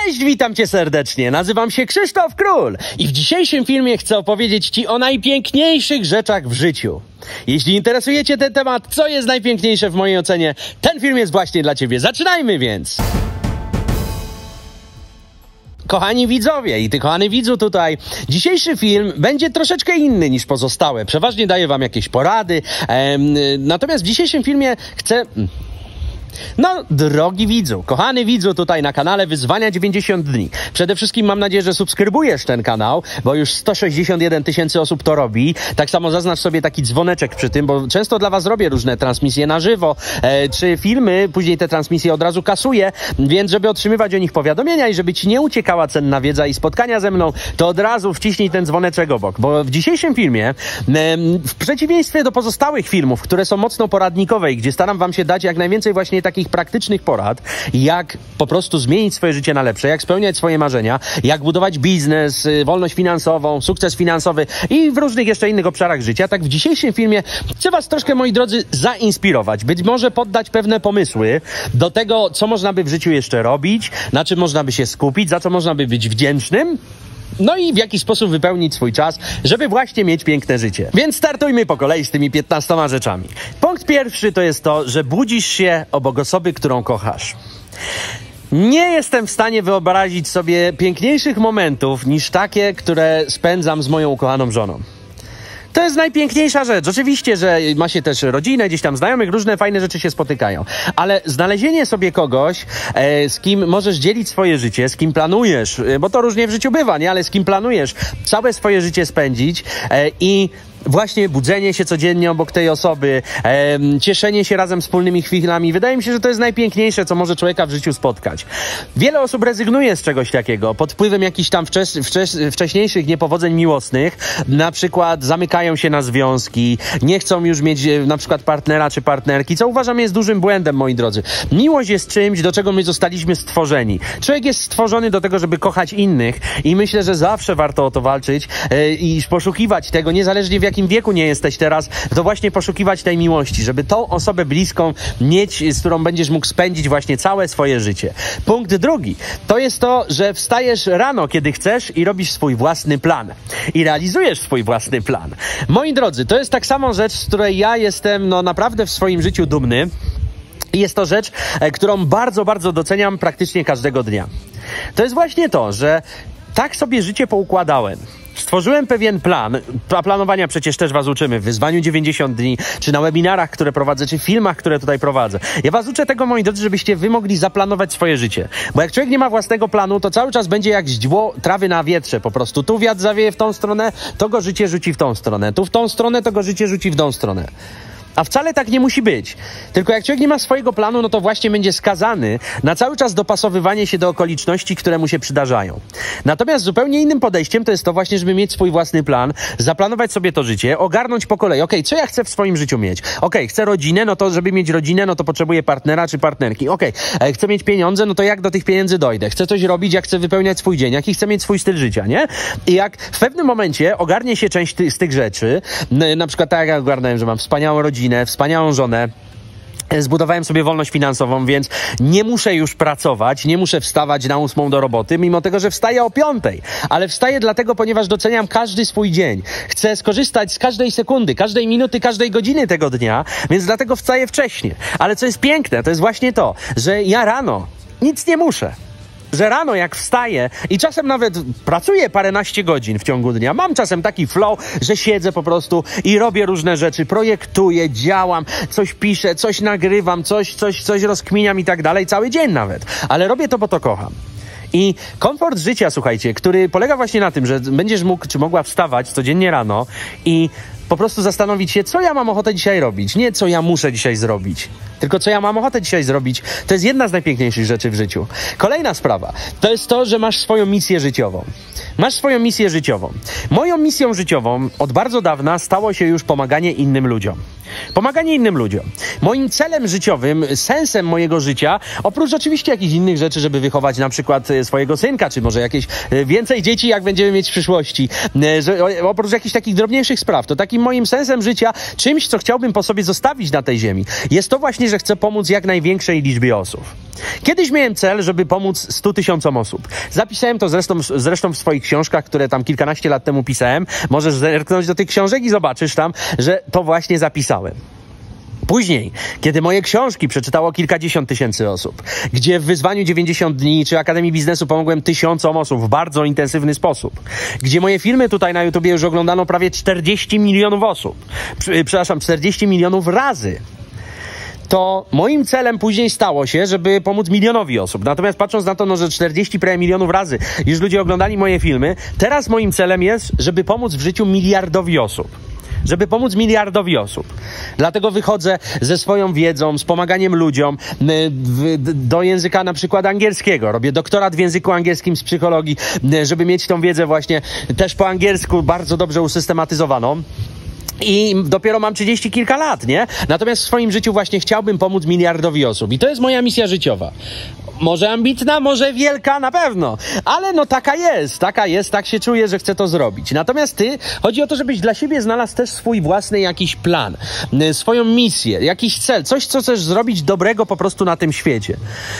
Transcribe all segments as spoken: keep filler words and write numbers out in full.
Cześć, witam cię serdecznie, nazywam się Krzysztof Król i w dzisiejszym filmie chcę opowiedzieć ci o najpiękniejszych rzeczach w życiu. Jeśli interesuje cię ten temat, co jest najpiękniejsze w mojej ocenie, ten film jest właśnie dla ciebie. Zaczynajmy więc! Kochani widzowie i ty, kochany widzu tutaj, dzisiejszy film będzie troszeczkę inny niż pozostałe. Przeważnie daję wam jakieś porady, em, natomiast w dzisiejszym filmie chcę... No, drogi widzu, kochany widzu tutaj na kanale Wyzwania dziewięćdziesiąt dni. Przede wszystkim mam nadzieję, że subskrybujesz ten kanał, bo już sto sześćdziesiąt jeden tysięcy osób to robi. Tak samo zaznacz sobie taki dzwoneczek przy tym, bo często dla was robię różne transmisje na żywo, e, czy filmy, później te transmisje od razu kasuję, więc żeby otrzymywać o nich powiadomienia i żeby ci nie uciekała cenna wiedza i spotkania ze mną, to od razu wciśnij ten dzwoneczek obok, bo w dzisiejszym filmie, e, w przeciwieństwie do pozostałych filmów, które są mocno poradnikowe i gdzie staram wam się dać jak najwięcej właśnie takich praktycznych porad, jak po prostu zmienić swoje życie na lepsze, jak spełniać swoje marzenia, jak budować biznes, wolność finansową, sukces finansowy i w różnych jeszcze innych obszarach życia, tak w dzisiejszym filmie chcę was troszkę, moi drodzy, zainspirować, być może poddać pewne pomysły do tego, co można by w życiu jeszcze robić, na czym można by się skupić, za co można by być wdzięcznym, no i w jaki sposób wypełnić swój czas, żeby właśnie mieć piękne życie. Więc startujmy po kolei z tymi piętnastoma rzeczami. Punkt pierwszy to jest to, że budzisz się obok osoby, którą kochasz. Nie jestem w stanie wyobrazić sobie piękniejszych momentów niż takie, które spędzam z moją ukochaną żoną. To jest najpiękniejsza rzecz. Oczywiście, że ma się też rodzinę, gdzieś tam znajomych, różne fajne rzeczy się spotykają. Ale znalezienie sobie kogoś, e, z kim możesz dzielić swoje życie, z kim planujesz, e, bo to różnie w życiu bywa, nie? Ale z kim planujesz całe swoje życie spędzić e, i właśnie budzenie się codziennie obok tej osoby, e, cieszenie się razem wspólnymi chwilami. Wydaje mi się, że to jest najpiękniejsze, co może człowieka w życiu spotkać. Wiele osób rezygnuje z czegoś takiego pod wpływem jakichś tam wczes wczes wcześniejszych niepowodzeń miłosnych. Na przykład zamykają się na związki, nie chcą już mieć e, na przykład partnera czy partnerki, co uważam jest dużym błędem, moi drodzy. Miłość jest czymś, do czego my zostaliśmy stworzeni. Człowiek jest stworzony do tego, żeby kochać innych i myślę, że zawsze warto o to walczyć e, i poszukiwać tego, niezależnie w jakim wieku nie jesteś teraz, to właśnie poszukiwać tej miłości, żeby tą osobę bliską mieć, z którą będziesz mógł spędzić właśnie całe swoje życie. Punkt drugi, to jest to, że wstajesz rano, kiedy chcesz i robisz swój własny plan. I realizujesz swój własny plan. Moi drodzy, to jest tak samo rzecz, z której ja jestem no naprawdę w swoim życiu dumny. I jest to rzecz, którą bardzo, bardzo doceniam praktycznie każdego dnia. To jest właśnie to, że tak sobie życie poukładałem. Stworzyłem pewien plan, a planowania przecież też was uczymy w Wyzwaniu dziewięćdziesiąt dni, czy na webinarach, które prowadzę, czy w filmach, które tutaj prowadzę. Ja was uczę tego, moi drodzy, żebyście wy mogli zaplanować swoje życie. Bo jak człowiek nie ma własnego planu, to cały czas będzie jak źdźbło trawy na wietrze po prostu. Tu wiatr zawieje w tą stronę, to go życie rzuci w tą stronę. Tu w tą stronę, to go życie rzuci w tą stronę. A wcale tak nie musi być. Tylko jak człowiek nie ma swojego planu, no to właśnie będzie skazany na cały czas dopasowywanie się do okoliczności, które mu się przydarzają. Natomiast zupełnie innym podejściem to jest to właśnie, żeby mieć swój własny plan, zaplanować sobie to życie, ogarnąć po kolei. Okej, co ja chcę w swoim życiu mieć? Okej, chcę rodzinę, no to żeby mieć rodzinę, no to potrzebuję partnera czy partnerki. Okej, chcę mieć pieniądze, no to jak do tych pieniędzy dojdę? Chcę coś robić, jak chcę wypełniać swój dzień, jaki chcę mieć swój styl życia, nie? I jak w pewnym momencie ogarnie się część ty z tych rzeczy, na przykład tak jak ogarnąłem, że mam wspaniałą rodzinę, wspaniałą żonę, zbudowałem sobie wolność finansową, więc nie muszę już pracować, nie muszę wstawać na ósmą do roboty, mimo tego, że wstaję o piątej. Ale wstaję dlatego, ponieważ doceniam każdy swój dzień. Chcę skorzystać z każdej sekundy, każdej minuty, każdej godziny tego dnia, więc dlatego wstaję wcześniej. Ale co jest piękne, to jest właśnie to, że ja rano nic nie muszę. Że rano jak wstaję i czasem nawet pracuję paręnaście godzin w ciągu dnia, mam czasem taki flow, że siedzę po prostu i robię różne rzeczy, projektuję, działam, coś piszę, coś nagrywam, coś, coś, coś rozkminiam i tak dalej, cały dzień nawet. Ale robię to, bo to kocham. I komfort życia, słuchajcie, który polega właśnie na tym, że będziesz mógł czy mogła wstawać codziennie rano i po prostu zastanowić się, co ja mam ochotę dzisiaj robić. Nie co ja muszę dzisiaj zrobić, tylko co ja mam ochotę dzisiaj zrobić. To jest jedna z najpiękniejszych rzeczy w życiu. Kolejna sprawa, to jest to, że masz swoją misję życiową. Masz swoją misję życiową. Moją misją życiową od bardzo dawna stało się już pomaganie innym ludziom. Pomaganie innym ludziom. Moim celem życiowym, sensem mojego życia, oprócz oczywiście jakichś innych rzeczy, żeby wychować na przykład swojego synka, czy może jakieś więcej dzieci, jak będziemy mieć w przyszłości, że oprócz jakichś takich drobniejszych spraw, to takim takim moim sensem życia, czymś, co chciałbym po sobie zostawić na tej ziemi, jest to właśnie, że chcę pomóc jak największej liczbie osób. Kiedyś miałem cel, żeby pomóc stu tysiącom osób. Zapisałem to zresztą, zresztą w swoich książkach, które tam kilkanaście lat temu pisałem. Możesz zerknąć do tych książek i zobaczysz tam, że to właśnie zapisałem. Później, kiedy moje książki przeczytało kilkadziesiąt tysięcy osób, gdzie w wyzwaniu dziewięćdziesiąt dni czy Akademii Biznesu pomogłem tysiącom osób w bardzo intensywny sposób, gdzie moje filmy tutaj na YouTubie już oglądano prawie czterdzieści milionów osób, przepraszam, czterdzieści milionów razy, to moim celem później stało się, żeby pomóc milionowi osób. Natomiast patrząc na to, no, że czterdzieści prawie milionów razy już ludzie oglądali moje filmy, teraz moim celem jest, żeby pomóc w życiu miliardowi osób. Żeby pomóc miliardowi osób. Dlatego wychodzę ze swoją wiedzą, z pomaganiem ludziom do języka na przykład angielskiego. Robię doktorat w języku angielskim z psychologii, żeby mieć tą wiedzę właśnie też po angielsku bardzo dobrze usystematyzowaną. I dopiero mam trzydzieści kilka lat, nie? Natomiast w swoim życiu właśnie chciałbym pomóc miliardowi osób. I to jest moja misja życiowa. Może ambitna, może wielka, na pewno. Ale no taka jest, taka jest, tak się czuję, że chcę to zrobić. Natomiast ty, chodzi o to, żebyś dla siebie znalazł też swój własny jakiś plan, swoją misję, jakiś cel, coś, co chcesz zrobić dobrego po prostu na tym świecie.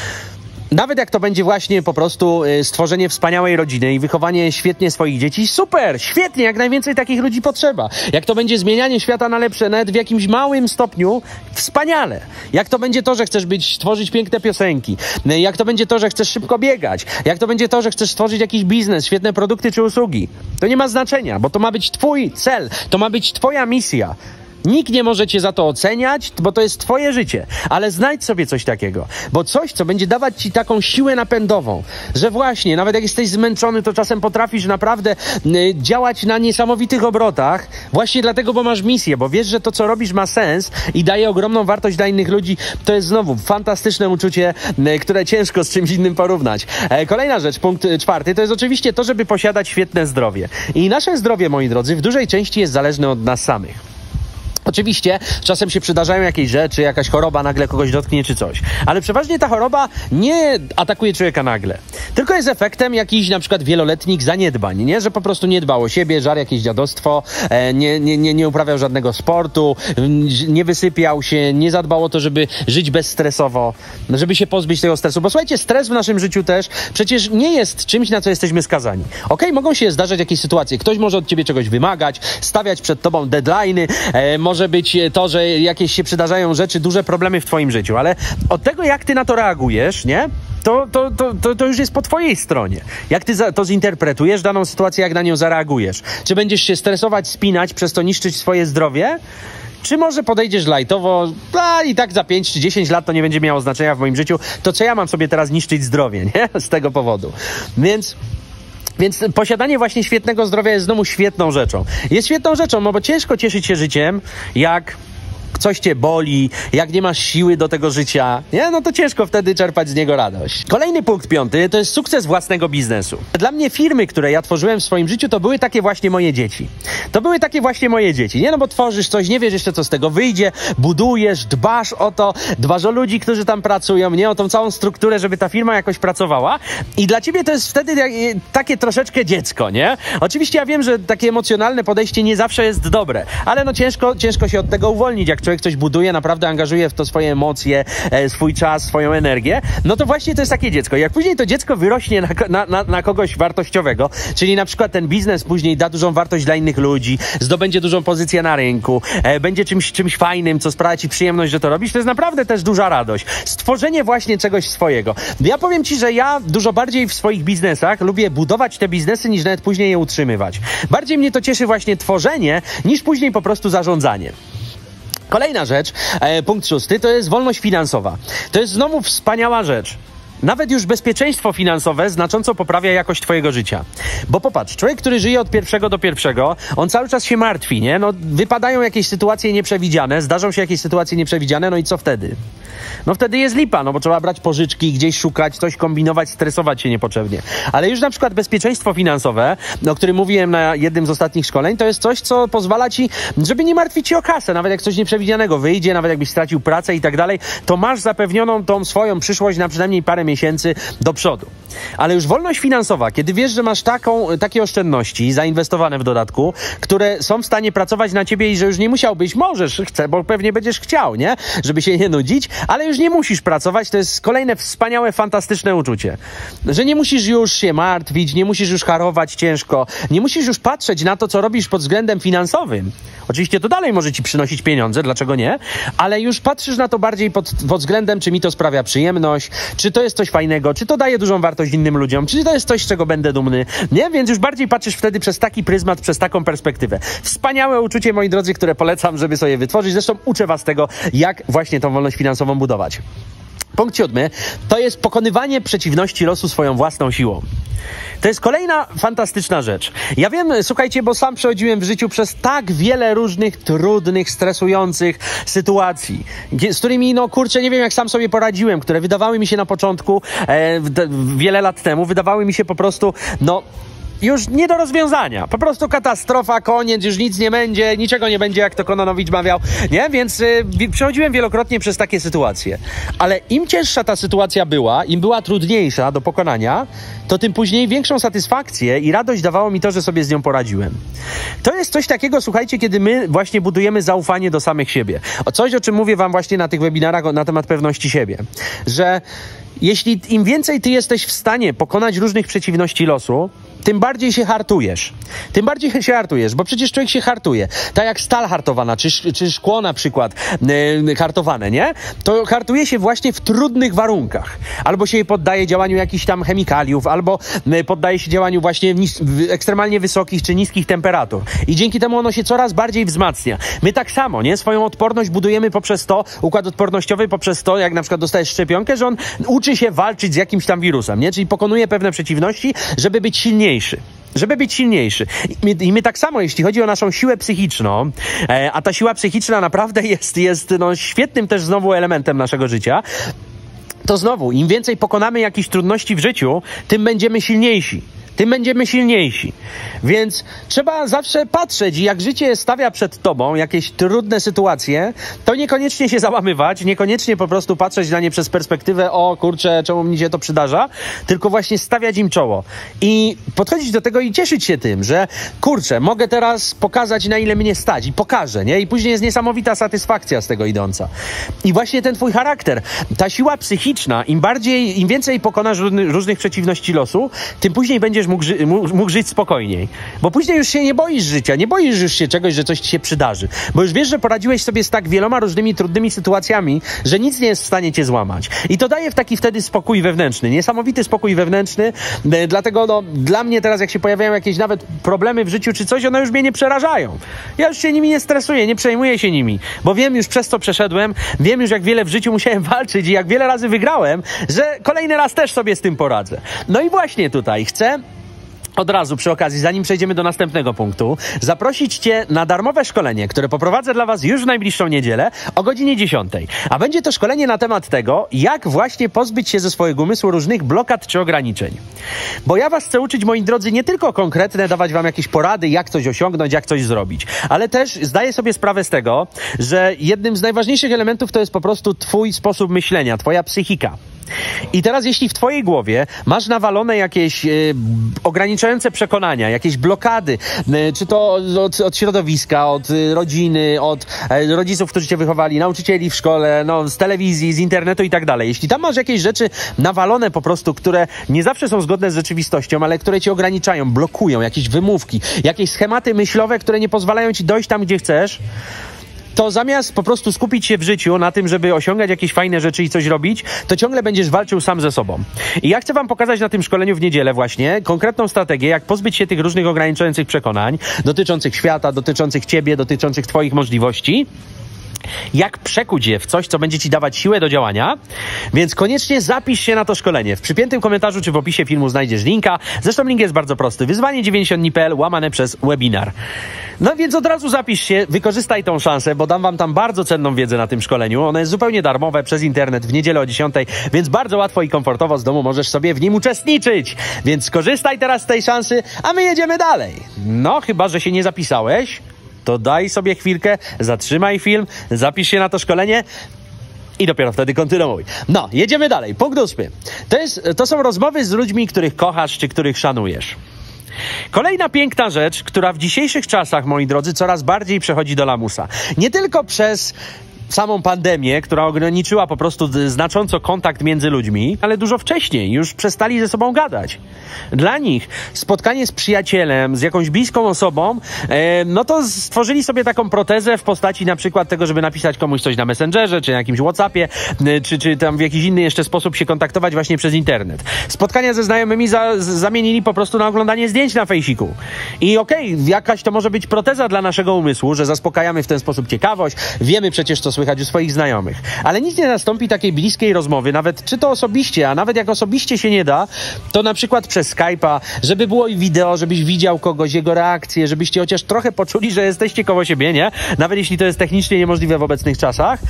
Nawet jak to będzie właśnie po prostu stworzenie wspaniałej rodziny i wychowanie świetnie swoich dzieci, super, świetnie, jak najwięcej takich ludzi potrzeba. Jak to będzie zmienianie świata na lepsze, nawet w jakimś małym stopniu, wspaniale. Jak to będzie to, że chcesz być, tworzyć piękne piosenki, jak to będzie to, że chcesz szybko biegać, jak to będzie to, że chcesz stworzyć jakiś biznes, świetne produkty czy usługi. To nie ma znaczenia, bo to ma być twój cel, to ma być twoja misja. Nikt nie może cię za to oceniać, bo to jest twoje życie. Ale znajdź sobie coś takiego. Bo coś, co będzie dawać ci taką siłę napędową, że właśnie, nawet jak jesteś zmęczony, to czasem potrafisz naprawdę y, działać na niesamowitych obrotach. Właśnie dlatego, bo masz misję, bo wiesz, że to, co robisz, ma sens i daje ogromną wartość dla innych ludzi. To jest znowu fantastyczne uczucie, y, które ciężko z czymś innym porównać. E, kolejna rzecz, punkt czwarty, to jest oczywiście to, żeby posiadać świetne zdrowie. I nasze zdrowie, moi drodzy, w dużej części jest zależne od nas samych. Oczywiście czasem się przydarzają jakieś rzeczy, jakaś choroba nagle kogoś dotknie czy coś, ale przeważnie ta choroba nie atakuje człowieka nagle, tylko jest efektem jakichś na przykład wieloletnich zaniedbań, nie? Że po prostu nie dbał o siebie, żarł jakieś dziadostwo, nie, nie, nie, nie uprawiał żadnego sportu, nie wysypiał się, nie zadbał o to, żeby żyć bezstresowo, żeby się pozbyć tego stresu, bo słuchajcie, stres w naszym życiu też przecież nie jest czymś, na co jesteśmy skazani. Okej, mogą się zdarzać jakieś sytuacje, ktoś może od ciebie czegoś wymagać, stawiać przed tobą deadline'y, e, może być to, że jakieś się przydarzają rzeczy, duże problemy w twoim życiu, ale od tego, jak ty na to reagujesz, nie? To, to, to, to, to już jest po twojej stronie. Jak ty za, to zinterpretujesz, daną sytuację, jak na nią zareagujesz. Czy będziesz się stresować, spinać, przez to niszczyć swoje zdrowie? Czy może podejdziesz lajtowo, a i tak za pięć czy dziesięć lat to nie będzie miało znaczenia w moim życiu, to co ja mam sobie teraz niszczyć zdrowie, nie? Z tego powodu. Więc... Więc posiadanie właśnie świetnego zdrowia jest znowu świetną rzeczą. Jest świetną rzeczą, no bo ciężko cieszyć się życiem, jak coś cię boli, jak nie masz siły do tego życia, nie? No to ciężko wtedy czerpać z niego radość. Kolejny punkt piąty to jest sukces własnego biznesu. Dla mnie firmy, które ja tworzyłem w swoim życiu, to były takie właśnie moje dzieci. To były takie właśnie moje dzieci, nie? No bo tworzysz coś, nie wiesz jeszcze, co z tego wyjdzie, budujesz, dbasz o to, dbasz o ludzi, którzy tam pracują, nie? O tą całą strukturę, żeby ta firma jakoś pracowała i dla ciebie to jest wtedy takie troszeczkę dziecko, nie? Oczywiście ja wiem, że takie emocjonalne podejście nie zawsze jest dobre, ale no ciężko, ciężko się od tego uwolnić, jak człowiek coś buduje, naprawdę angażuje w to swoje emocje, e, swój czas, swoją energię, no to właśnie to jest takie dziecko. Jak później to dziecko wyrośnie na, na, na, na kogoś wartościowego, czyli na przykład ten biznes później da dużą wartość dla innych ludzi, zdobędzie dużą pozycję na rynku, e, będzie czymś, czymś fajnym, co sprawia ci przyjemność, że to robisz, to jest naprawdę też duża radość. Stworzenie właśnie czegoś swojego. Ja powiem ci, że ja dużo bardziej w swoich biznesach lubię budować te biznesy, niż nawet później je utrzymywać. Bardziej mnie to cieszy właśnie tworzenie, niż później po prostu zarządzanie. Kolejna rzecz, e, punkt szósty, to jest wolność finansowa. To jest znowu wspaniała rzecz. Nawet już bezpieczeństwo finansowe znacząco poprawia jakość twojego życia. Bo popatrz, człowiek, który żyje od pierwszego do pierwszego, on cały czas się martwi, nie? No, wypadają jakieś sytuacje nieprzewidziane, zdarzą się jakieś sytuacje nieprzewidziane, no i co wtedy? No wtedy jest lipa, no bo trzeba brać pożyczki, gdzieś szukać, coś kombinować, stresować się niepotrzebnie. Ale już na przykład bezpieczeństwo finansowe, o którym mówiłem na jednym z ostatnich szkoleń, to jest coś, co pozwala ci, żeby nie martwić się o kasę, nawet jak coś nieprzewidzianego wyjdzie, nawet jakbyś stracił pracę i tak dalej, to masz zapewnioną tą swoją przyszłość na przynajmniej parę miesięcy do przodu. Ale już wolność finansowa, kiedy wiesz, że masz taką, takie oszczędności zainwestowane w dodatku, które są w stanie pracować na ciebie i że już nie musiałbyś, możesz, chcę, bo pewnie będziesz chciał, nie? Żeby się nie nudzić, ale już nie musisz pracować, to jest kolejne wspaniałe, fantastyczne uczucie. Że nie musisz już się martwić, nie musisz już harować ciężko, nie musisz już patrzeć na to, co robisz pod względem finansowym. Oczywiście to dalej może ci przynosić pieniądze, dlaczego nie? Ale już patrzysz na to bardziej pod, pod względem, czy mi to sprawia przyjemność, czy to jest coś fajnego, czy to daje dużą wartość innym ludziom, czy to jest coś, z czego będę dumny, nie? Więc już bardziej patrzysz wtedy przez taki pryzmat, przez taką perspektywę. Wspaniałe uczucie, moi drodzy, które polecam, żeby sobie wytworzyć. Zresztą uczę was tego, jak właśnie tą wolność finansową budować. Punkt siódmy to jest pokonywanie przeciwności losu swoją własną siłą. To jest kolejna fantastyczna rzecz. Ja wiem, słuchajcie, bo sam przechodziłem w życiu przez tak wiele różnych trudnych, stresujących sytuacji, z którymi, no kurczę, nie wiem, jak sam sobie poradziłem, które wydawały mi się na początku, e, wiele lat temu, wydawały mi się po prostu, no... już nie do rozwiązania. Po prostu katastrofa, koniec, już nic nie będzie, niczego nie będzie, jak to Kononowicz mawiał, nie? Więc y, przechodziłem wielokrotnie przez takie sytuacje. Ale im cięższa ta sytuacja była, im była trudniejsza do pokonania, to tym później większą satysfakcję i radość dawało mi to, że sobie z nią poradziłem. To jest coś takiego, słuchajcie, kiedy my właśnie budujemy zaufanie do samych siebie. O coś, o czym mówię wam właśnie na tych webinarach na temat pewności siebie. Że jeśli im więcej ty jesteś w stanie pokonać różnych przeciwności losu, tym bardziej się hartujesz. Tym bardziej się hartujesz, bo przecież człowiek się hartuje. Tak jak stal hartowana, czy, czy szkło na przykład yy, hartowane, nie? To hartuje się właśnie w trudnych warunkach. Albo się poddaje działaniu jakichś tam chemikaliów, albo yy, poddaje się działaniu właśnie nis- ekstremalnie wysokich czy niskich temperatur. I dzięki temu ono się coraz bardziej wzmacnia. My tak samo, nie? Swoją odporność budujemy poprzez to, układ odpornościowy poprzez to, jak na przykład dostajesz szczepionkę, że on uczy się walczyć z jakimś tam wirusem, nie? Czyli pokonuje pewne przeciwności, żeby być silniejszy. Żeby być silniejszy. I my, I my tak samo, jeśli chodzi o naszą siłę psychiczną, e, a ta siła psychiczna naprawdę jest, jest no, świetnym też znowu elementem naszego życia, to znowu, im więcej pokonamy jakichś trudności w życiu, tym będziemy silniejsi. Tym będziemy silniejsi. Więc trzeba zawsze patrzeć i jak życie stawia przed tobą jakieś trudne sytuacje, to niekoniecznie się załamywać, niekoniecznie po prostu patrzeć na nie przez perspektywę, o kurczę, czemu mi się to przydarza, tylko właśnie stawiać im czoło. I podchodzić do tego i cieszyć się tym, że kurczę, mogę teraz pokazać, na ile mnie stać i pokażę, nie? I później jest niesamowita satysfakcja z tego idąca. I właśnie ten twój charakter, ta siła psychiczna, im bardziej, im więcej pokonasz różnych przeciwności losu, tym później będziesz mógł, ży- mógł żyć spokojniej. Bo później już się nie boisz życia, nie boisz już się czegoś, że coś ci się przydarzy. Bo już wiesz, że poradziłeś sobie z tak wieloma różnymi trudnymi sytuacjami, że nic nie jest w stanie cię złamać. I to daje w taki wtedy spokój wewnętrzny, niesamowity spokój wewnętrzny. E, dlatego no, dla mnie teraz, jak się pojawiają jakieś nawet problemy w życiu czy coś, one już mnie nie przerażają. Ja już się nimi nie stresuję, nie przejmuję się nimi, bo wiem już, przez co przeszedłem, wiem już, jak wiele w życiu musiałem walczyć i jak wiele razy wygrałem, że kolejny raz też sobie z tym poradzę. No i właśnie tutaj chcę od razu przy okazji, zanim przejdziemy do następnego punktu, zaprosić cię na darmowe szkolenie, które poprowadzę dla was już w najbliższą niedzielę o godzinie dziesiątej. A będzie to szkolenie na temat tego, jak właśnie pozbyć się ze swojego umysłu różnych blokad czy ograniczeń. Bo ja was chcę uczyć, moi drodzy, nie tylko konkretne, dawać wam jakieś porady, jak coś osiągnąć, jak coś zrobić, ale też zdaję sobie sprawę z tego, że jednym z najważniejszych elementów to jest po prostu twój sposób myślenia, twoja psychika. I teraz jeśli w twojej głowie masz nawalone jakieś e, ograniczające przekonania, jakieś blokady, e, czy to od, od środowiska, od e, rodziny, od e, rodziców, którzy cię wychowali, nauczycieli w szkole, no, z telewizji, z internetu i tak dalej. Jeśli tam masz jakieś rzeczy nawalone po prostu, które nie zawsze są zgodne z rzeczywistością, ale które cię ograniczają, blokują, jakieś wymówki, jakieś schematy myślowe, które nie pozwalają ci dojść tam, gdzie chcesz, to zamiast po prostu skupić się w życiu na tym, żeby osiągać jakieś fajne rzeczy i coś robić, to ciągle będziesz walczył sam ze sobą. I ja chcę wam pokazać na tym szkoleniu w niedzielę właśnie konkretną strategię, jak pozbyć się tych różnych ograniczających przekonań dotyczących świata, dotyczących ciebie, dotyczących twoich możliwości. Jak przekuć je w coś, co będzie ci dawać siłę do działania, więc koniecznie zapisz się na to szkolenie. W przypiętym komentarzu czy w opisie filmu znajdziesz linka. Zresztą link jest bardzo prosty. wyzwanie dziewięćdziesiąt dni kropka p l łamane przez webinar. No więc od razu zapisz się, wykorzystaj tą szansę, bo dam wam tam bardzo cenną wiedzę na tym szkoleniu. Ono jest zupełnie darmowe przez internet w niedzielę o dziesiątej, więc bardzo łatwo i komfortowo z domu możesz sobie w nim uczestniczyć. Więc skorzystaj teraz z tej szansy, a my jedziemy dalej. No, chyba że się nie zapisałeś, to daj sobie chwilkę, zatrzymaj film, zapisz się na to szkolenie i dopiero wtedy kontynuuj. No, jedziemy dalej. Punkt ósmy. To, jest, to są rozmowy z ludźmi, których kochasz, czy których szanujesz. Kolejna piękna rzecz, która w dzisiejszych czasach, moi drodzy, coraz bardziej przechodzi do lamusa. Nie tylko przez samą pandemię, która ograniczyła po prostu znacząco kontakt między ludźmi, ale dużo wcześniej już przestali ze sobą gadać. Dla nich spotkanie z przyjacielem, z jakąś bliską osobą, e, no to stworzyli sobie taką protezę w postaci na przykład tego, żeby napisać komuś coś na Messengerze, czy na jakimś WhatsAppie, e, czy, czy tam w jakiś inny jeszcze sposób się kontaktować właśnie przez internet. Spotkania ze znajomymi za, z, zamienili po prostu na oglądanie zdjęć na fejsiku. I okej, okay, jakaś to może być proteza dla naszego umysłu, że zaspokajamy w ten sposób ciekawość, wiemy przecież, co słychać u swoich znajomych. Ale nic nie nastąpi takiej bliskiej rozmowy, nawet czy to osobiście, a nawet jak osobiście się nie da, to na przykład przez Skype'a, żeby było i wideo, żebyś widział kogoś, jego reakcję, żebyście chociaż trochę poczuli, że jesteście koło siebie, nie? Nawet jeśli to jest technicznie niemożliwe w obecnych czasach.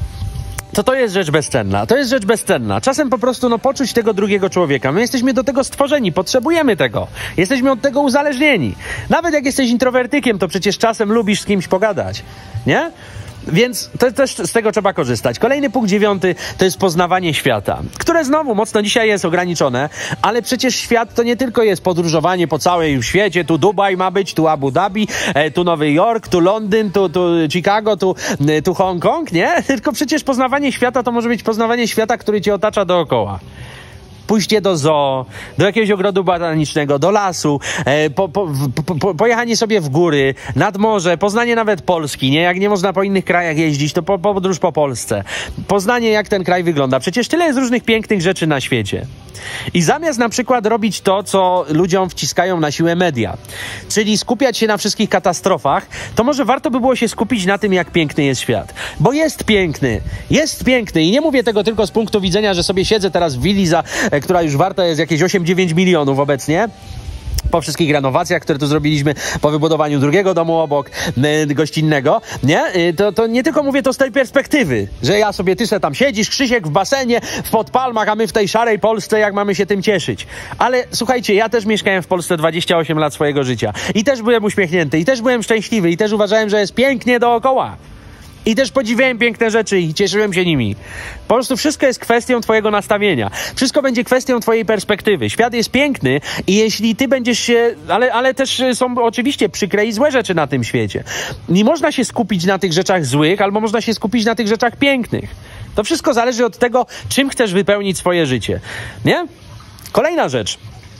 To to jest rzecz bezcenna. To jest rzecz bezcenna. Czasem po prostu no, poczuć tego drugiego człowieka. My jesteśmy do tego stworzeni, potrzebujemy tego. Jesteśmy od tego uzależnieni. Nawet jak jesteś introwertykiem, to przecież czasem lubisz z kimś pogadać. Nie? Więc to, też z tego trzeba korzystać. Kolejny punkt dziewiąty to jest poznawanie świata, które znowu mocno dzisiaj jest ograniczone, ale przecież świat to nie tylko jest podróżowanie po całym świecie, tu Dubaj ma być, tu Abu Dhabi, e, tu Nowy Jork, tu Londyn, tu, tu Chicago, tu, e, tu Hongkong, nie? Tylko przecież poznawanie świata to może być poznawanie świata, który cię otacza dookoła. Pójście do zoo, do jakiegoś ogrodu botanicznego, do lasu, e, po, po, po, po, pojechanie sobie w góry, nad morze, poznanie nawet Polski, nie? Jak nie można po innych krajach jeździć, to po, podróż po Polsce. Poznanie, jak ten kraj wygląda. Przecież tyle jest różnych pięknych rzeczy na świecie. I zamiast na przykład robić to, co ludziom wciskają na siłę media, czyli skupiać się na wszystkich katastrofach, to może warto by było się skupić na tym, jak piękny jest świat. Bo jest piękny, jest piękny i nie mówię tego tylko z punktu widzenia, że sobie siedzę teraz w willi, za, która już warta jest jakieś osiem dziewięć milionów obecnie, po wszystkich renowacjach, które tu zrobiliśmy, po wybudowaniu drugiego domu obok, y, gościnnego, nie? Y, to, to nie tylko mówię to z tej perspektywy, że ja sobie, ty se tam siedzisz, Krzysiek w basenie, w Podpalmach, a my w tej szarej Polsce, jak mamy się tym cieszyć. Ale słuchajcie, ja też mieszkałem w Polsce dwadzieścia osiem lat swojego życia i też byłem uśmiechnięty, i też byłem szczęśliwy, i też uważałem, że jest pięknie dookoła. I też podziwiałem piękne rzeczy i cieszyłem się nimi. Po prostu wszystko jest kwestią twojego nastawienia. Wszystko będzie kwestią twojej perspektywy. Świat jest piękny i jeśli ty będziesz się... Ale, ale też są oczywiście przykre i złe rzeczy na tym świecie. Nie można się skupić na tych rzeczach złych, albo można się skupić na tych rzeczach pięknych. To wszystko zależy od tego, czym chcesz wypełnić swoje życie. Nie? Kolejna rzecz.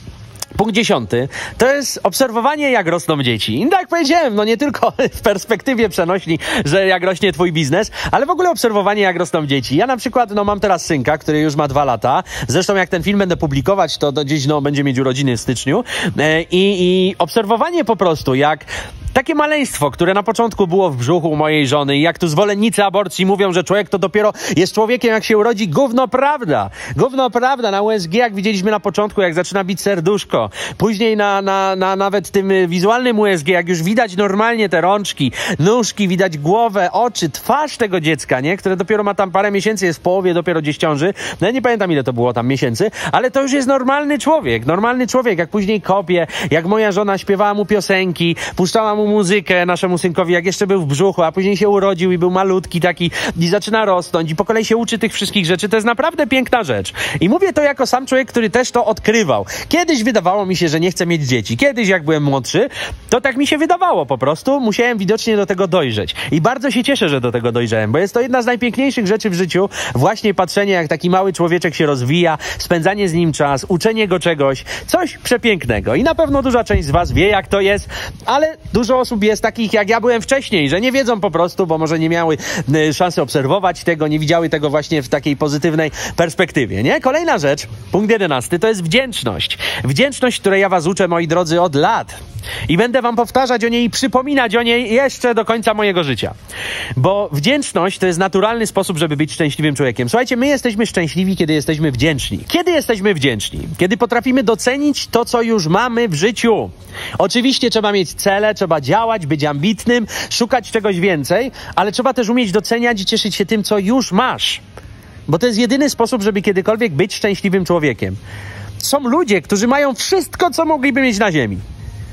Punkt dziesiąty to jest obserwowanie, jak rosną dzieci. I tak jak powiedziałem, no nie tylko w perspektywie przenośni, że jak rośnie twój biznes, ale w ogóle obserwowanie, jak rosną dzieci. Ja na przykład no mam teraz synka, który już ma dwa lata. Zresztą jak ten film będę publikować, to do gdzieś no, będzie mieć urodziny w styczniu. E, i, I obserwowanie po prostu, jak takie maleństwo, które na początku było w brzuchu mojej żony i jak tu zwolennicy aborcji mówią, że człowiek to dopiero jest człowiekiem, jak się urodzi, gówno prawda. Gówno prawda. Na U S G, jak widzieliśmy na początku, jak zaczyna bić serduszko. Później na, na, na nawet tym wizualnym U S G, jak już widać normalnie te rączki, nóżki, widać głowę, oczy, twarz tego dziecka, nie? Które dopiero ma tam parę miesięcy, jest w połowie, dopiero gdzieś ciąży. No ja nie pamiętam, ile to było tam miesięcy, ale to już jest normalny człowiek. Normalny człowiek, jak później kopie, jak moja żona śpiewała mu piosenki, puszczała mu muzykę naszemu synkowi, jak jeszcze był w brzuchu, a później się urodził i był malutki taki i zaczyna rosnąć i po kolei się uczy tych wszystkich rzeczy. To jest naprawdę piękna rzecz. I mówię to jako sam człowiek, który też to odkrywał. Kiedyś wydawało mi się, że nie chcę mieć dzieci. Kiedyś, jak byłem młodszy, to tak mi się wydawało po prostu. Musiałem widocznie do tego dojrzeć. I bardzo się cieszę, że do tego dojrzałem, bo jest to jedna z najpiękniejszych rzeczy w życiu. Właśnie patrzenie, jak taki mały człowieczek się rozwija, spędzanie z nim czas, uczenie go czegoś. Coś przepięknego. I na pewno duża część z was wie, jak to jest, ale dużo osób jest takich, jak ja byłem wcześniej, że nie wiedzą po prostu, bo może nie miały y, szansy obserwować tego, nie widziały tego właśnie w takiej pozytywnej perspektywie, nie? Kolejna rzecz, punkt jedenasty, to jest wdzięczność. Wdzięczność, której ja was uczę, moi drodzy, od lat. I będę wam powtarzać o niej i przypominać o niej jeszcze do końca mojego życia. Bo wdzięczność to jest naturalny sposób, żeby być szczęśliwym człowiekiem. Słuchajcie, my jesteśmy szczęśliwi, kiedy jesteśmy wdzięczni. Kiedy jesteśmy wdzięczni? Kiedy potrafimy docenić to, co już mamy w życiu. Oczywiście trzeba mieć cele, trzeba działać, być ambitnym, szukać czegoś więcej, ale trzeba też umieć doceniać i cieszyć się tym, co już masz. Bo to jest jedyny sposób, żeby kiedykolwiek być szczęśliwym człowiekiem. Są ludzie, którzy mają wszystko, co mogliby mieć na ziemi. Tak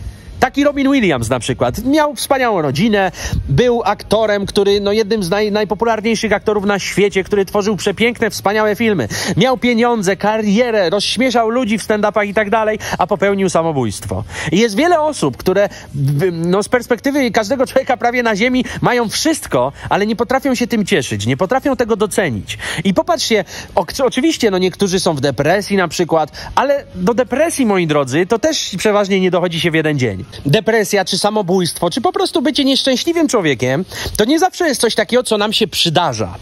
Taki Robin Williams na przykład. Miał wspaniałą rodzinę, był aktorem, który, no jednym z naj, najpopularniejszych aktorów na świecie, który tworzył przepiękne, wspaniałe filmy. Miał pieniądze, karierę, rozśmieszał ludzi w stand-upach i tak dalej, a popełnił samobójstwo. I jest wiele osób, które no, z perspektywy każdego człowieka prawie na ziemi mają wszystko, ale nie potrafią się tym cieszyć, nie potrafią tego docenić. I popatrzcie, o, oczywiście no niektórzy są w depresji na przykład, ale do depresji, moi drodzy, to też przeważnie nie dochodzi się w jeden dzień. Depresja, czy samobójstwo, czy po prostu bycie nieszczęśliwym człowiekiem, to nie zawsze jest coś takiego, co nam się przydarza.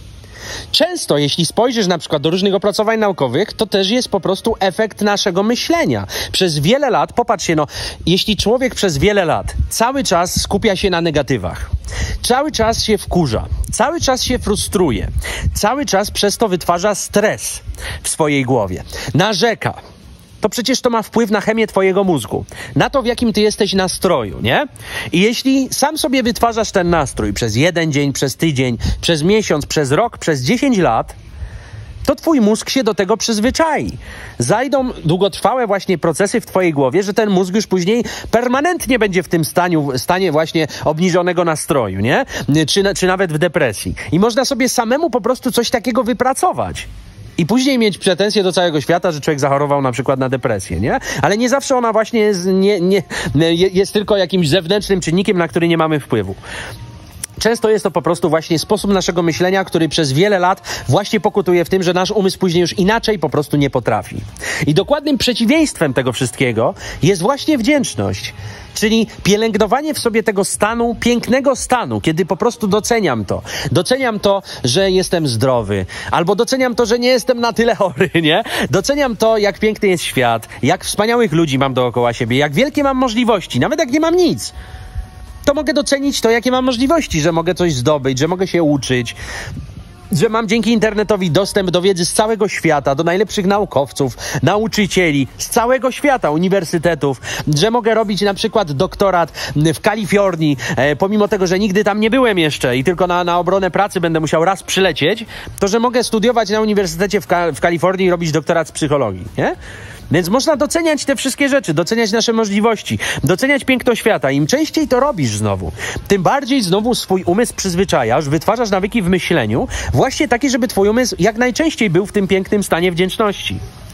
Często, jeśli spojrzysz na przykład do różnych opracowań naukowych, to też jest po prostu efekt naszego myślenia. Przez wiele lat, popatrzcie, no, jeśli człowiek przez wiele lat cały czas skupia się na negatywach, cały czas się wkurza, cały czas się frustruje, cały czas przez to wytwarza stres w swojej głowie, narzeka, to przecież to ma wpływ na chemię twojego mózgu, na to, w jakim ty jesteś nastroju, nie? I jeśli sam sobie wytwarzasz ten nastrój przez jeden dzień, przez tydzień, przez miesiąc, przez rok, przez dziesięć lat, to twój mózg się do tego przyzwyczai. Zajdą długotrwałe właśnie procesy w twojej głowie, że ten mózg już później permanentnie będzie w tym staniu, stanie właśnie obniżonego nastroju, nie? Czy, czy nawet w depresji. I można sobie samemu po prostu coś takiego wypracować. I później mieć pretensje do całego świata, że człowiek zachorował na przykład na depresję, nie? Ale nie zawsze ona właśnie jest, nie, nie, jest tylko jakimś zewnętrznym czynnikiem, na który nie mamy wpływu. Często jest to po prostu właśnie sposób naszego myślenia, który przez wiele lat właśnie pokutuje w tym, że nasz umysł później już inaczej po prostu nie potrafi. I dokładnym przeciwieństwem tego wszystkiego jest właśnie wdzięczność. Czyli pielęgnowanie w sobie tego stanu, pięknego stanu, kiedy po prostu doceniam to. Doceniam to, że jestem zdrowy. Albo doceniam to, że nie jestem na tyle chory, nie? Doceniam to, jak piękny jest świat, jak wspaniałych ludzi mam dookoła siebie, jak wielkie mam możliwości, nawet jak nie mam nic. To mogę docenić to, jakie mam możliwości, że mogę coś zdobyć, że mogę się uczyć, że mam dzięki internetowi dostęp do wiedzy z całego świata, do najlepszych naukowców, nauczycieli z całego świata, uniwersytetów, że mogę robić na przykład doktorat w Kalifornii, e, pomimo tego, że nigdy tam nie byłem jeszcze i tylko na, na obronę pracy będę musiał raz przylecieć, to że mogę studiować na uniwersytecie w, Ka- w Kalifornii i robić doktorat z psychologii, nie? Więc można doceniać te wszystkie rzeczy, doceniać nasze możliwości, doceniać piękno świata. Im częściej to robisz znowu, tym bardziej znowu swój umysł przyzwyczajasz, wytwarzasz nawyki w myśleniu, właśnie takie, żeby twój umysł jak najczęściej był w tym pięknym stanie wdzięczności.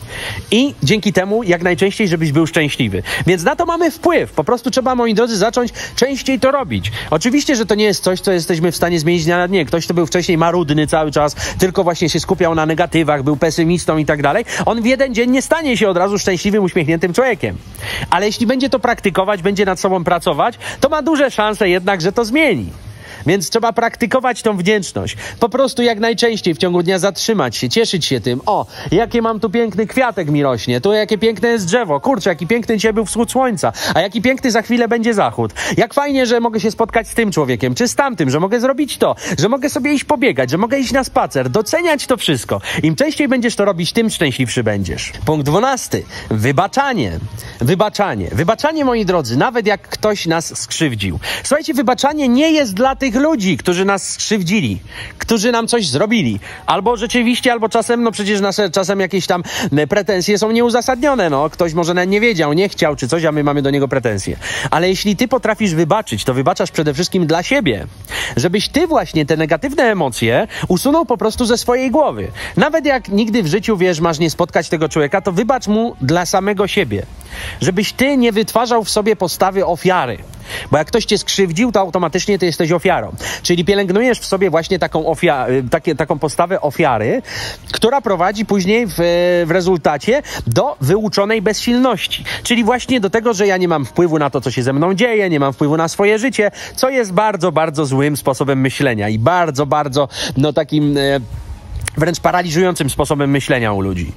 I dzięki temu jak najczęściej, żebyś był szczęśliwy. Więc na to mamy wpływ. Po prostu trzeba, moi drodzy, zacząć częściej to robić. Oczywiście, że to nie jest coś, co jesteśmy w stanie zmienić dnia na dnie. Ktoś, kto był wcześniej marudny cały czas, tylko właśnie się skupiał na negatywach, był pesymistą i tak dalej, on w jeden dzień nie stanie się od razu szczęśliwym, uśmiechniętym człowiekiem. Ale jeśli będzie to praktykować, będzie nad sobą pracować, to ma duże szanse jednak, że to zmieni. Więc trzeba praktykować tą wdzięczność. Po prostu jak najczęściej w ciągu dnia zatrzymać się, cieszyć się tym. O, jakie mam tu piękny kwiatek mi rośnie, tu jakie piękne jest drzewo. Kurczę, jaki piękny dzisiaj był wschód słońca, a jaki piękny za chwilę będzie zachód. Jak fajnie, że mogę się spotkać z tym człowiekiem, czy z tamtym, że mogę zrobić to, że mogę sobie iść pobiegać, że mogę iść na spacer. Doceniać to wszystko. Im częściej będziesz to robić, tym szczęśliwszy będziesz. Punkt dwunasty. Wybaczanie. Wybaczanie. Wybaczanie, moi drodzy, nawet jak ktoś nas skrzywdził. Słuchajcie, wybaczanie nie jest dla tych ludzi, którzy nas skrzywdzili, którzy nam coś zrobili. Albo rzeczywiście, albo czasem, no przecież nasze czasem jakieś tam pretensje są nieuzasadnione, no. Ktoś może nawet nie wiedział, nie chciał, czy coś, a my mamy do niego pretensje. Ale jeśli ty potrafisz wybaczyć, to wybaczasz przede wszystkim dla siebie. Żebyś ty właśnie te negatywne emocje usunął po prostu ze swojej głowy. Nawet jak nigdy w życiu, wiesz, masz nie spotkać tego człowieka, to wybacz mu dla samego siebie. Żebyś ty nie wytwarzał w sobie postawy ofiary. Bo jak ktoś cię skrzywdził, to automatycznie ty jesteś ofiarą. Czyli pielęgnujesz w sobie właśnie taką, ofia- takie, taką postawę ofiary, która prowadzi później w, w rezultacie do wyuczonej bezsilności. Czyli właśnie do tego, że ja nie mam wpływu na to, co się ze mną dzieje, nie mam wpływu na swoje życie, co jest bardzo, bardzo złym sposobem myślenia i bardzo, bardzo, no takim e, wręcz paraliżującym sposobem myślenia u ludzi.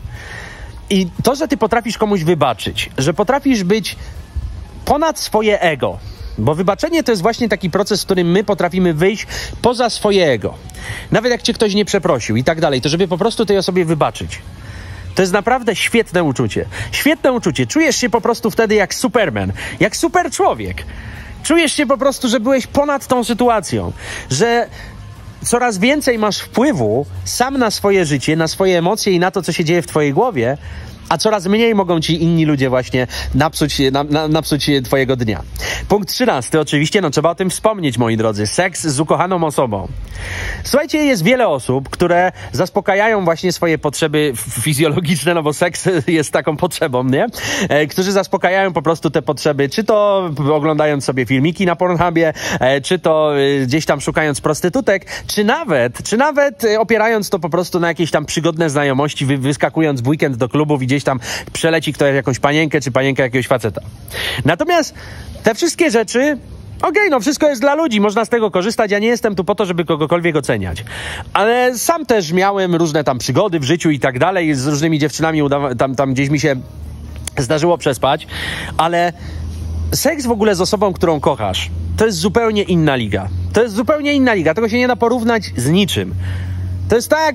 I to, że ty potrafisz komuś wybaczyć, że potrafisz być ponad swoje ego, bo wybaczenie to jest właśnie taki proces, w którym my potrafimy wyjść poza swoje ego. Nawet jak cię ktoś nie przeprosił i tak dalej, to żeby po prostu tej osobie wybaczyć. To jest naprawdę świetne uczucie. Świetne uczucie. Czujesz się po prostu wtedy jak Superman, jak super człowiek. Czujesz się po prostu, że byłeś ponad tą sytuacją, że coraz więcej masz wpływu sam na swoje życie, na swoje emocje i na to, co się dzieje w twojej głowie, a coraz mniej mogą ci inni ludzie właśnie napsuć, na, na, napsuć twojego dnia. Punkt trzynasty, oczywiście, no trzeba o tym wspomnieć, moi drodzy. Seks z ukochaną osobą. Słuchajcie, jest wiele osób, które zaspokajają właśnie swoje potrzeby fizjologiczne, no bo seks jest taką potrzebą, nie? E, którzy zaspokajają po prostu te potrzeby, czy to oglądając sobie filmiki na Pornhubie, e, czy to e, gdzieś tam szukając prostytutek, czy nawet, czy nawet e, opierając to po prostu na jakieś tam przygodne znajomości, wy, wyskakując w weekend do klubów i gdzieś tam przeleci ktoś jakąś panienkę, czy panienkę jakiegoś faceta. Natomiast te wszystkie rzeczy, okej, okay, no wszystko jest dla ludzi, można z tego korzystać, ja nie jestem tu po to, żeby kogokolwiek oceniać. Ale sam też miałem różne tam przygody w życiu i tak dalej, z różnymi dziewczynami udawa- tam, tam gdzieś mi się zdarzyło przespać, ale seks w ogóle z osobą, którą kochasz, to jest zupełnie inna liga. To jest zupełnie inna liga, tego się nie da porównać z niczym. To jest tak,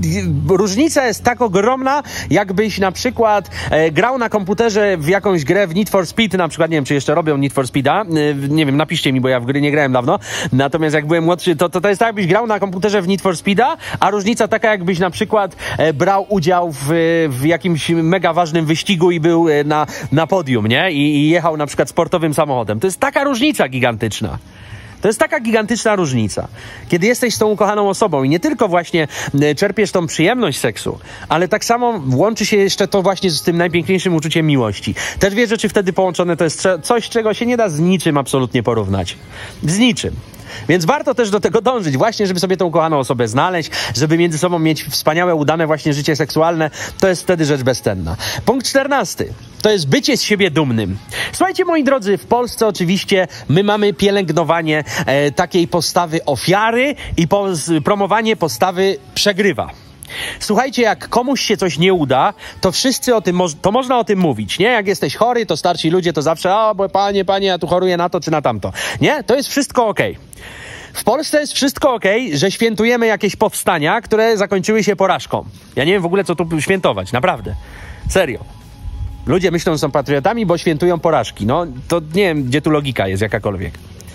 różnica jest tak ogromna, jakbyś na przykład e, grał na komputerze w jakąś grę w Need for Speed, na przykład, nie wiem, czy jeszcze robią Need for Speeda, e, nie wiem, napiszcie mi, bo ja w gry nie grałem dawno, natomiast jak byłem młodszy, to, to, to jest tak, jakbyś grał na komputerze w Need for Speeda, a różnica taka, jakbyś na przykład e, brał udział w, w jakimś mega ważnym wyścigu i był e, na, na podium, nie? I, I jechał na przykład sportowym samochodem. To jest taka różnica gigantyczna. To jest taka gigantyczna różnica. Kiedy jesteś z tą ukochaną osobą i nie tylko właśnie czerpiesz tą przyjemność seksu, ale tak samo łączy się jeszcze to właśnie z tym najpiękniejszym uczuciem miłości. Te dwie rzeczy wtedy połączone to jest coś, czego się nie da z niczym absolutnie porównać. Z niczym. Więc warto też do tego dążyć, właśnie, żeby sobie tą ukochaną osobę znaleźć, żeby między sobą mieć wspaniałe, udane właśnie życie seksualne. To jest wtedy rzecz bezcenna. Punkt czternasty. To jest bycie z siebie dumnym. Słuchajcie, moi drodzy, w Polsce oczywiście my mamy pielęgnowanie e, takiej postawy ofiary i po, promowanie postawy przegrywa. Słuchajcie, jak komuś się coś nie uda, to wszyscy o tym, to można o tym mówić, nie? Jak jesteś chory, to starsi ludzie to zawsze, o, bo panie, panie, ja tu choruję na to czy na tamto. Nie? To jest wszystko okej. Okay. W Polsce jest wszystko okej, okay, że świętujemy jakieś powstania, które zakończyły się porażką. Ja nie wiem w ogóle, co tu świętować, naprawdę. Serio. Ludzie myślą, że są patriotami, bo świętują porażki. No, to nie wiem, gdzie tu logika jest jakakolwiek.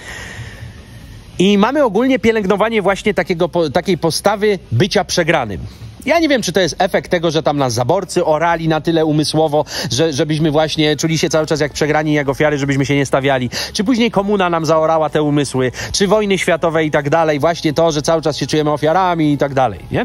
I mamy ogólnie pielęgnowanie właśnie takiego, takiej postawy bycia przegranym. Ja nie wiem, czy to jest efekt tego, że tam nas zaborcy orali na tyle umysłowo, że, żebyśmy właśnie czuli się cały czas jak przegrani, jak ofiary, żebyśmy się nie stawiali. Czy później komuna nam zaorała te umysły, czy wojny światowe i tak dalej. Właśnie to, że cały czas się czujemy ofiarami i tak dalej, nie?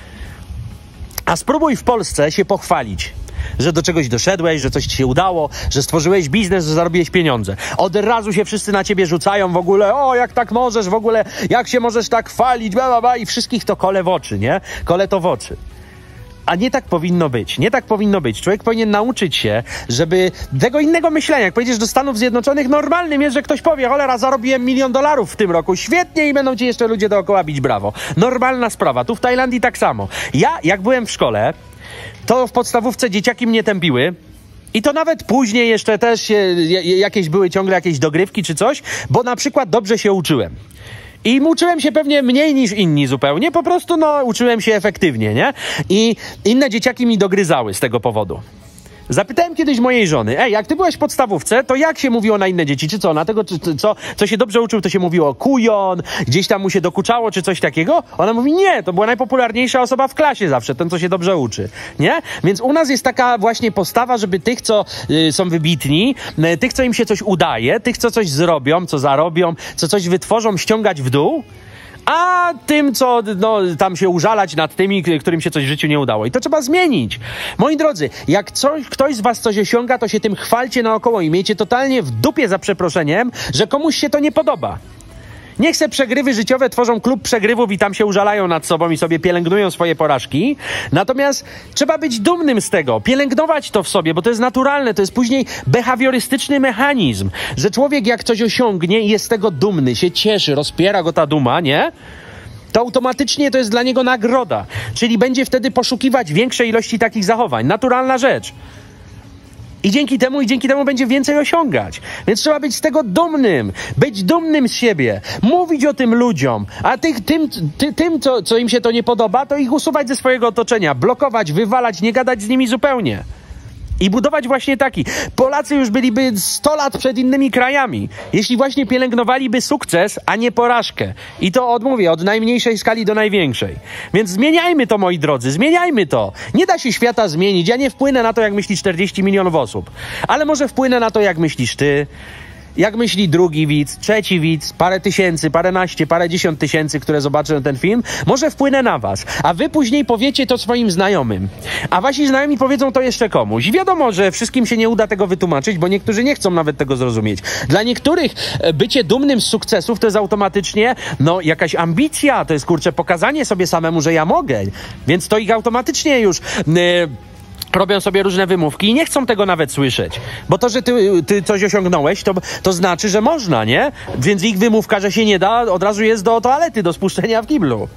A spróbuj w Polsce się pochwalić, że do czegoś doszedłeś, że coś ci się udało, że stworzyłeś biznes, że zarobiłeś pieniądze. Od razu się wszyscy na ciebie rzucają w ogóle, o, jak tak możesz, w ogóle, jak się możesz tak chwalić, bla, bla, bla, i wszystkich to kole w oczy, nie? Kole to w oczy. A nie tak powinno być. Nie tak powinno być. Człowiek powinien nauczyć się, żeby tego innego myślenia. Jak pojedziesz do Stanów Zjednoczonych, normalnym jest, że ktoś powie, cholera, zarobiłem milion dolarów w tym roku. Świetnie i będą ci jeszcze ludzie dookoła bić brawo. Normalna sprawa. Tu w Tajlandii tak samo. Ja, jak byłem w szkole, to w podstawówce dzieciaki mnie tępiły. I to nawet później jeszcze też jakieś były ciągle jakieś dogrywki czy coś, bo na przykład dobrze się uczyłem. I uczyłem się pewnie mniej niż inni zupełnie, po prostu no uczyłem się efektywnie, nie? I inne dzieciaki mi dogryzały z tego powodu. Zapytałem kiedyś mojej żony, ej, jak ty byłeś w podstawówce, to jak się mówiło na inne dzieci? Czy co, na tego, czy, czy, co, co się dobrze uczył, to się mówiło kujon, gdzieś tam mu się dokuczało, czy coś takiego? Ona mówi, nie, to była najpopularniejsza osoba w klasie zawsze, ten, co się dobrze uczy, nie? Więc u nas jest taka właśnie postawa, żeby tych, co y, są wybitni, y, tych, co im się coś udaje, tych, co coś zrobią, co zarobią, co coś wytworzą, ściągać w dół, a tym, co no, tam się użalać nad tymi, którym się coś w życiu nie udało. I to trzeba zmienić. Moi drodzy, jak coś, ktoś z was coś osiąga, to się tym chwalcie naokoło i miejcie totalnie w dupie za przeproszeniem, że komuś się to nie podoba. Niech se przegrywy życiowe tworzą klub przegrywów i tam się użalają nad sobą i sobie pielęgnują swoje porażki. Natomiast trzeba być dumnym z tego, pielęgnować to w sobie, bo to jest naturalne, to jest później behawiorystyczny mechanizm, że człowiek jak coś osiągnie i jest z tego dumny, się cieszy, rozpiera go ta duma, nie? To automatycznie to jest dla niego nagroda. Czyli będzie wtedy poszukiwać większej ilości takich zachowań. Naturalna rzecz. I dzięki temu, i dzięki temu będzie więcej osiągać. Więc trzeba być z tego dumnym. Być dumnym z siebie. Mówić o tym ludziom. A tych, tym, ty, tym co, co im się to nie podoba, to ich usuwać ze swojego otoczenia. Blokować, wywalać, nie gadać z nimi zupełnie. I budować właśnie taki. Polacy już byliby sto lat przed innymi krajami, jeśli właśnie pielęgnowaliby sukces, a nie porażkę. I to odmówię, od najmniejszej skali do największej. Więc zmieniajmy to, moi drodzy, zmieniajmy to. Nie da się świata zmienić. Ja nie wpłynę na to, jak myśli czterdzieści milionów osób. Ale może wpłynę na to, jak myślisz ty, jak myśli drugi widz, trzeci widz, parę tysięcy, paręnaście, parę dziesiąt tysięcy, które zobaczą ten film, może wpłynę na was. A wy później powiecie to swoim znajomym. A wasi znajomi powiedzą to jeszcze komuś. I wiadomo, że wszystkim się nie uda tego wytłumaczyć, bo niektórzy nie chcą nawet tego zrozumieć. Dla niektórych bycie dumnym z sukcesów to jest automatycznie, no, jakaś ambicja, to jest, kurczę, pokazanie sobie samemu, że ja mogę. Więc to ich automatycznie już... Yy, robią sobie różne wymówki i nie chcą tego nawet słyszeć. Bo to, że ty, ty coś osiągnąłeś, to, to znaczy, że można, nie? Więc ich wymówka, że się nie da, od razu jest do toalety, do spuszczenia w kiblu.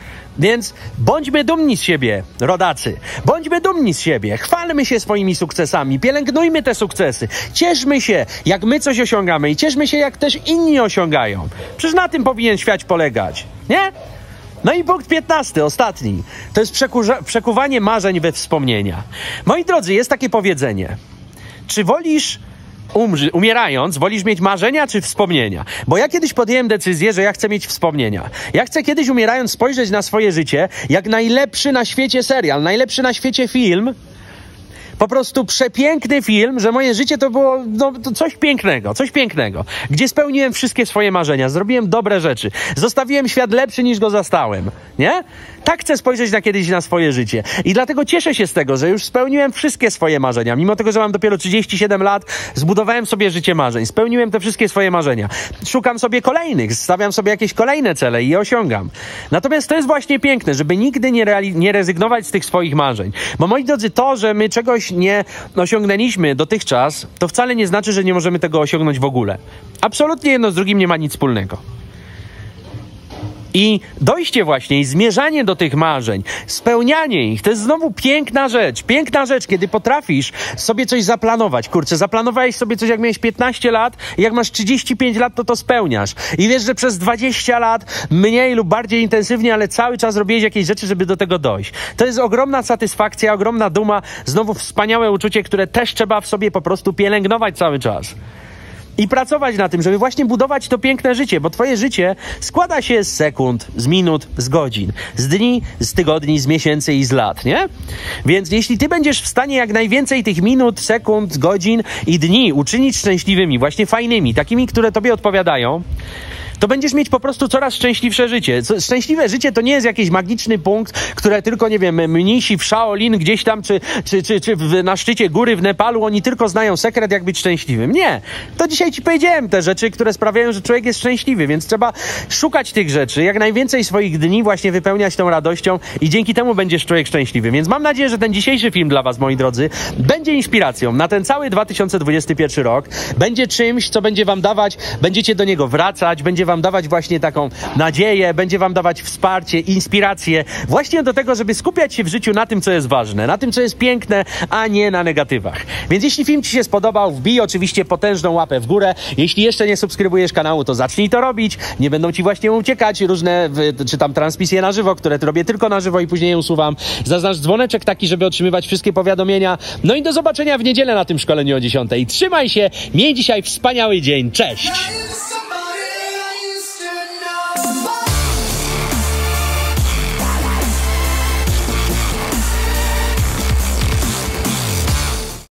Więc bądźmy dumni z siebie, rodacy. Bądźmy dumni z siebie. Chwalmy się swoimi sukcesami. Pielęgnujmy te sukcesy. Cieszmy się, jak my coś osiągamy i cieszmy się, jak też inni osiągają. Przecież na tym powinien świat polegać, nie? No i punkt piętnasty, ostatni. To jest przekurza- przekuwanie marzeń we wspomnienia. Moi drodzy, jest takie powiedzenie. Czy wolisz, umrzy- umierając, wolisz mieć marzenia czy wspomnienia? Bo ja kiedyś podjąłem decyzję, że ja chcę mieć wspomnienia. Ja chcę kiedyś, umierając, spojrzeć na swoje życie jak najlepszy na świecie serial, najlepszy na świecie film. Po prostu przepiękny film, że moje życie to było no, to coś pięknego, coś pięknego. Gdzie spełniłem wszystkie swoje marzenia, zrobiłem dobre rzeczy, zostawiłem świat lepszy niż go zastałem, nie? Tak chcę spojrzeć na kiedyś na swoje życie. I dlatego cieszę się z tego, że już spełniłem wszystkie swoje marzenia. Mimo tego, że mam dopiero trzydzieści siedem lat, zbudowałem sobie życie marzeń. Spełniłem te wszystkie swoje marzenia. Szukam sobie kolejnych, stawiam sobie jakieś kolejne cele i je osiągam. Natomiast to jest właśnie piękne, żeby nigdy nie, reali- nie rezygnować z tych swoich marzeń. Bo moi drodzy, to, że my czegoś nie osiągnęliśmy dotychczas, to wcale nie znaczy, że nie możemy tego osiągnąć w ogóle. Absolutnie jedno z drugim nie ma nic wspólnego. I dojście właśnie i zmierzanie do tych marzeń, spełnianie ich, to jest znowu piękna rzecz. Piękna rzecz, kiedy potrafisz sobie coś zaplanować. Kurczę, zaplanowałeś sobie coś, jak miałeś piętnaście lat i jak masz trzydzieści pięć lat, to to spełniasz. I wiesz, że przez dwadzieścia lat, mniej lub bardziej intensywnie, ale cały czas robiłeś jakieś rzeczy, żeby do tego dojść. To jest ogromna satysfakcja, ogromna duma, znowu wspaniałe uczucie, które też trzeba w sobie po prostu pielęgnować cały czas. I pracować na tym, żeby właśnie budować to piękne życie, bo twoje życie składa się z sekund, z minut, z godzin, z dni, z tygodni, z miesięcy i z lat, nie? Więc jeśli ty będziesz w stanie jak najwięcej tych minut, sekund, godzin i dni uczynić szczęśliwymi, właśnie fajnymi, takimi, które tobie odpowiadają, to będziesz mieć po prostu coraz szczęśliwsze życie. Szczęśliwe życie to nie jest jakiś magiczny punkt, które tylko, nie wiem, mnisi w Shaolin gdzieś tam, czy, czy, czy, czy w, na szczycie góry w Nepalu, oni tylko znają sekret, jak być szczęśliwym. Nie. To dzisiaj ci powiedziałem te rzeczy, które sprawiają, że człowiek jest szczęśliwy, więc trzeba szukać tych rzeczy, jak najwięcej swoich dni właśnie wypełniać tą radością i dzięki temu będziesz człowiek szczęśliwy. Więc mam nadzieję, że ten dzisiejszy film dla was, moi drodzy, będzie inspiracją na ten cały dwa tysiące dwudziesty pierwszy rok. Będzie czymś, co będzie wam dawać, będziecie do niego wracać, będzie wam dawać właśnie taką nadzieję, będzie wam dawać wsparcie, inspirację właśnie do tego, żeby skupiać się w życiu na tym, co jest ważne, na tym, co jest piękne, a nie na negatywach. Więc jeśli film ci się spodobał, wbij oczywiście potężną łapę w górę. Jeśli jeszcze nie subskrybujesz kanału, to zacznij to robić. Nie będą ci właśnie uciekać różne, czy tam transmisje na żywo, które robię tylko na żywo i później je usuwam. Zaznacz dzwoneczek taki, żeby otrzymywać wszystkie powiadomienia. No i do zobaczenia w niedzielę na tym szkoleniu o dziesiątej. Trzymaj się, miej dzisiaj wspaniały dzień. Cześć!